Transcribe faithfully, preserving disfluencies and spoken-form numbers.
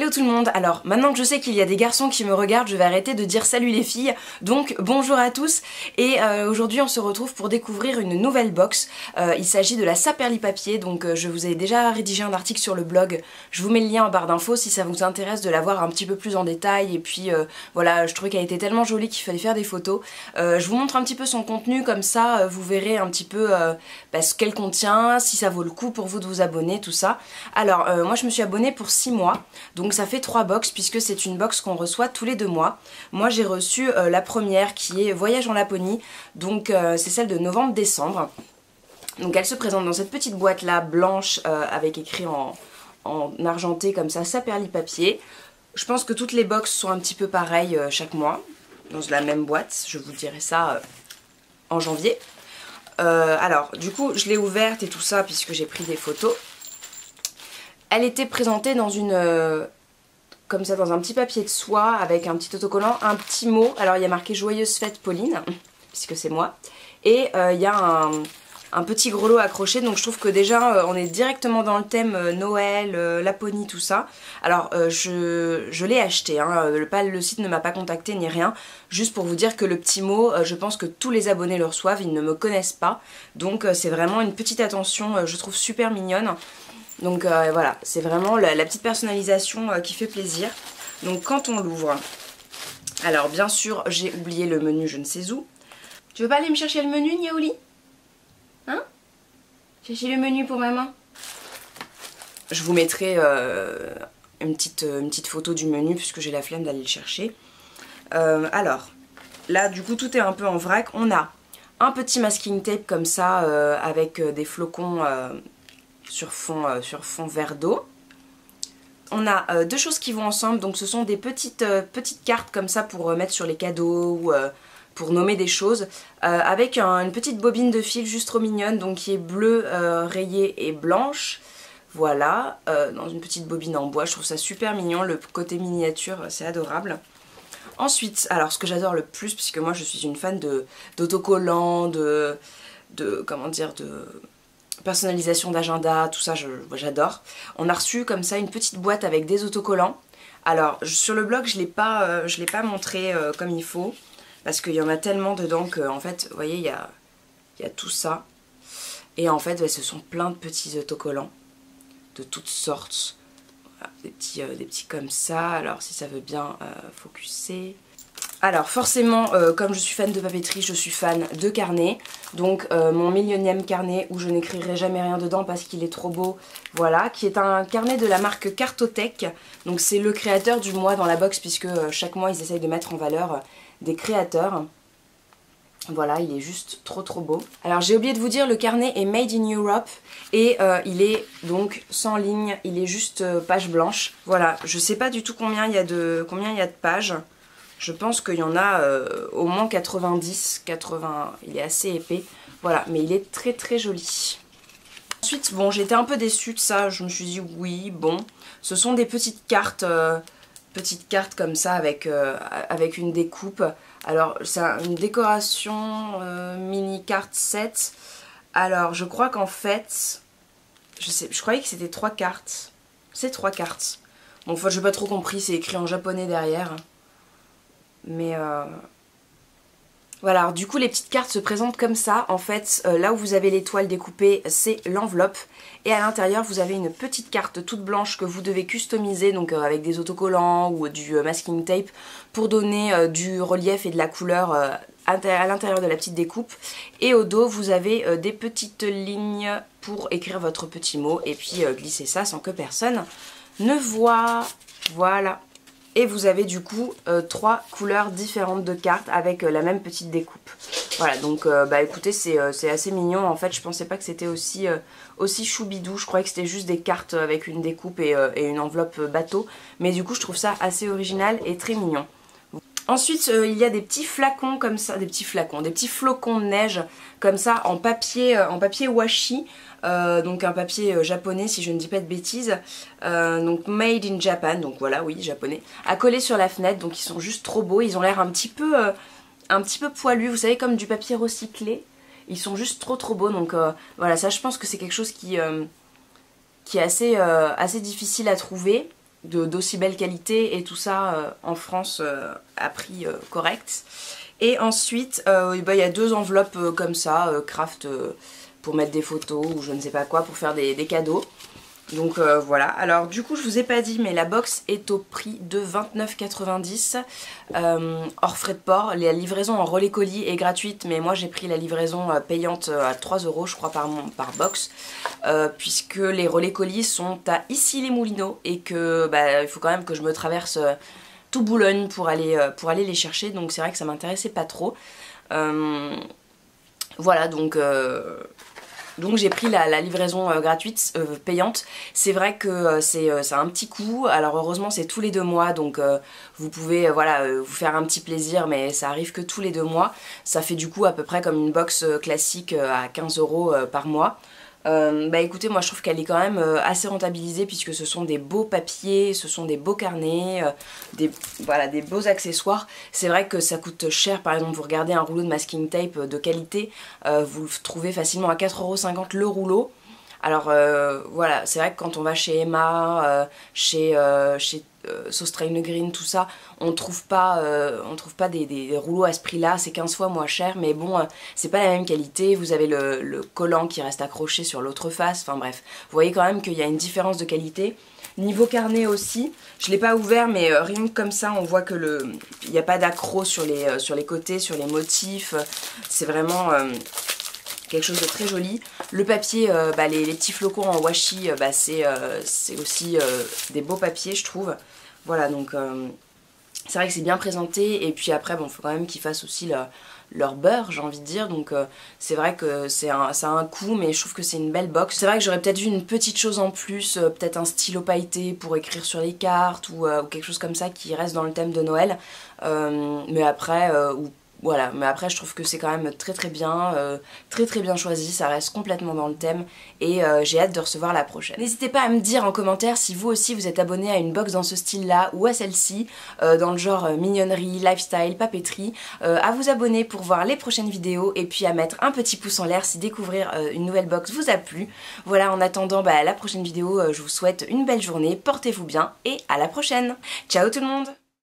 Hello tout le monde. Alors maintenant que je sais qu'il y a des garçons qui me regardent, je vais arrêter de dire salut les filles. Donc bonjour à tous et euh, aujourd'hui on se retrouve pour découvrir une nouvelle box. Euh, il s'agit de la Saperli Papier, donc euh, je vous ai déjà rédigé un article sur le blog. Je vous mets le lien en barre d'infos si ça vous intéresse de la voir un petit peu plus en détail. Et puis euh, voilà, je trouvais qu'elle était tellement jolie qu'il fallait faire des photos. Euh, je vous montre un petit peu son contenu, comme ça euh, vous verrez un petit peu euh, bah, ce qu'elle contient, si ça vaut le coup pour vous de vous abonner, tout ça. Alors euh, moi je me suis abonnée pour six mois. Donc ça fait trois box puisque c'est une box qu'on reçoit tous les deux mois. Moi j'ai reçu euh, la première qui est Voyage en Laponie, donc euh, c'est celle de novembre-décembre. Donc elle se présente dans cette petite boîte là blanche euh, avec écrit en, en argenté comme ça, Saperli Papier. Je pense que toutes les box sont un petit peu pareilles euh, chaque mois, dans la même boîte, je vous dirai ça euh, en janvier. Euh, alors du coup je l'ai ouverte et tout ça puisque j'ai pris des photos. Elle était présentée dans une, euh, comme ça, dans un petit papier de soie avec un petit autocollant, un petit mot. Alors il y a marqué Joyeuse fête Pauline, puisque c'est moi. Et euh, il y a un, un petit grelot accroché, donc je trouve que déjà euh, on est directement dans le thème euh, Noël, euh, Laponie, tout ça. Alors euh, je, je l'ai acheté, hein, le, pas, le site ne m'a pas contacté ni rien. Juste pour vous dire que le petit mot, euh, je pense que tous les abonnés le reçoivent, ils ne me connaissent pas. Donc euh, c'est vraiment une petite attention, euh, je trouve super mignonne. Donc euh, voilà, c'est vraiment la, la petite personnalisation euh, qui fait plaisir. Donc quand on l'ouvre, alors bien sûr j'ai oublié le menu je ne sais où. Tu veux pas aller me chercher le menu, Niaouli? Hein? Chercher le menu pour maman? Je vous mettrai euh, une, petite, une petite photo du menu puisque j'ai la flemme d'aller le chercher. Euh, alors, là du coup tout est un peu en vrac. On a un petit masking tape comme ça euh, avec euh, des flocons... Euh, Sur fond, euh, sur fond vert d'eau. On a euh, deux choses qui vont ensemble, donc ce sont des petites, euh, petites cartes comme ça pour euh, mettre sur les cadeaux ou euh, pour nommer des choses, euh, avec un, une petite bobine de fil juste trop mignonne, donc qui est bleue, euh, rayée et blanche. Voilà, euh, dans une petite bobine en bois, je trouve ça super mignon, le côté miniature, c'est adorable. Ensuite, alors ce que j'adore le plus, puisque moi je suis une fan de d'autocollants, de, de, comment dire, de... personnalisation d'agenda, tout ça j'adore. On a reçu comme ça une petite boîte avec des autocollants. Alors sur le blog je l'ai pas, euh, je l'ai pas montré euh, comme il faut parce qu'il y en a tellement dedans que en fait vous voyez il y a, y a tout ça et en fait ouais, ce sont plein de petits autocollants de toutes sortes. Voilà, des petits, euh, des petits comme ça. Alors si ça veut bien euh, focuser. Alors forcément, euh, comme je suis fan de papeterie, je suis fan de carnet. Donc euh, mon millionième carnet où je n'écrirai jamais rien dedans parce qu'il est trop beau. Voilà, qui est un carnet de la marque Cartothèque. Donc c'est le créateur du mois dans la box puisque euh, chaque mois ils essayent de mettre en valeur euh, des créateurs. Voilà, il est juste trop trop beau. Alors j'ai oublié de vous dire, le carnet est made in Europe et euh, il est donc sans ligne, il est juste euh, page blanche. Voilà, je sais pas du tout combien il y a de, combien il y a de pages. Je pense qu'il y en a euh, au moins quatre-vingt-dix, quatre-vingts, il est assez épais. Voilà, mais il est très très joli. Ensuite, bon, j'étais un peu déçue de ça, je me suis dit oui, bon. Ce sont des petites cartes, euh, petites cartes comme ça avec, euh, avec une découpe. Alors, c'est une décoration euh, mini carte set. Alors, je crois qu'en fait, je, sais, je croyais que c'était trois cartes. C'est trois cartes. Bon, enfin, j'ai pas trop compris, c'est écrit en japonais derrière. Mais euh... voilà, alors du coup les petites cartes se présentent comme ça. En fait, euh, là où vous avez l'étoile découpée, c'est l'enveloppe. Et à l'intérieur, vous avez une petite carte toute blanche que vous devez customiser, donc euh, avec des autocollants ou du euh, masking tape, pour donner euh, du relief et de la couleur euh, à l'intérieur de la petite découpe. Et au dos, vous avez euh, des petites lignes pour écrire votre petit mot et puis euh, glisser ça sans que personne ne voit. Voilà. Et vous avez du coup euh, trois couleurs différentes de cartes avec euh, la même petite découpe. Voilà, donc euh, bah écoutez, c'est euh, assez mignon. En fait, je pensais pas que c'était aussi, euh, aussi choubidou. Je croyais que c'était juste des cartes avec une découpe et, euh, et une enveloppe bateau. Mais du coup, je trouve ça assez original et très mignon. Ensuite, euh, il y a des petits flacons comme ça, des petits flacons, des petits flocons de neige comme ça en papier, euh, en papier washi. Euh, donc un papier euh, japonais si je ne dis pas de bêtises, euh, donc made in Japan, donc voilà, oui, japonais, à coller sur la fenêtre. Donc ils sont juste trop beaux, ils ont l'air un petit peu euh, un petit peu poilus, vous savez, comme du papier recyclé. Ils sont juste trop trop beaux, donc euh, voilà, ça je pense que c'est quelque chose qui, euh, qui est assez, euh, assez difficile à trouver. d'aussi belle qualité et tout ça euh, en France euh, à prix euh, correct. Et ensuite euh, bah, y a deux enveloppes euh, comme ça, euh, craft euh, pour mettre des photos ou je ne sais pas quoi, pour faire des, des cadeaux. Donc euh, voilà, alors du coup je vous ai pas dit mais la box est au prix de vingt-neuf quatre-vingt-dix euh, hors frais de port. La livraison en relais colis est gratuite mais moi j'ai pris la livraison euh, payante à trois euros je crois par, par box euh, puisque les relais colis sont à Issy-les-Moulineaux et que bah, il faut quand même que je me traverse euh, tout Boulogne pour aller, euh, pour aller les chercher, donc c'est vrai que ça m'intéressait pas trop. Euh, voilà donc... Euh, Donc j'ai pris la, la livraison euh, gratuite, euh, payante. C'est vrai que euh, c'est euh, un petit coût. Alors heureusement c'est tous les deux mois, donc euh, vous pouvez euh, voilà, euh, vous faire un petit plaisir, mais ça arrive que tous les deux mois. Ça fait du coup à peu près comme une box euh, classique euh, à quinze euros euh, par mois. Euh, bah écoutez, moi je trouve qu'elle est quand même euh, assez rentabilisée puisque ce sont des beaux papiers, ce sont des beaux carnets, euh, des, voilà, des beaux accessoires. C'est vrai que ça coûte cher, par exemple vous regardez un rouleau de masking tape de qualité, euh, vous le trouvez facilement à quatre euros cinquante le rouleau. Alors euh, voilà, c'est vrai que quand on va chez Emma, euh, chez, euh, chez euh, Sostrain Green, tout ça, on trouve pas, euh, on trouve pas des, des rouleaux à ce prix-là, c'est quinze fois moins cher, mais bon, euh, c'est pas la même qualité, vous avez le, le collant qui reste accroché sur l'autre face, enfin bref, vous voyez quand même qu'il y a une différence de qualité. Niveau carnet aussi, je l'ai pas ouvert mais euh, rien que comme ça on voit que le, il n'y a pas d'accro sur les, euh, sur les côtés, sur les motifs, c'est vraiment... Euh, quelque chose de très joli. Le papier, euh, bah, les, les petits flocons en washi, euh, bah, c'est euh, aussi euh, des beaux papiers je trouve. Voilà donc euh, c'est vrai que c'est bien présenté et puis après bon il faut quand même qu'ils fassent aussi leur, leur beurre j'ai envie de dire. Donc euh, c'est vrai que c'est un, ça a un coût mais je trouve que c'est une belle box. C'est vrai que j'aurais peut-être vu une petite chose en plus, euh, peut-être un stylo pailleté pour écrire sur les cartes ou, euh, ou quelque chose comme ça qui reste dans le thème de Noël. Euh, mais après, euh, ou voilà, mais après je trouve que c'est quand même très très bien, euh, très très bien choisi, ça reste complètement dans le thème et euh, j'ai hâte de recevoir la prochaine. N'hésitez pas à me dire en commentaire si vous aussi vous êtes abonné à une box dans ce style là ou à celle-ci, euh, dans le genre euh, mignonnerie, lifestyle, papeterie, euh, à vous abonner pour voir les prochaines vidéos et puis à mettre un petit pouce en l'air si découvrir euh, une nouvelle box vous a plu. Voilà, en attendant bah, la prochaine vidéo, euh, je vous souhaite une belle journée, portez-vous bien et à la prochaine. Ciao tout le monde!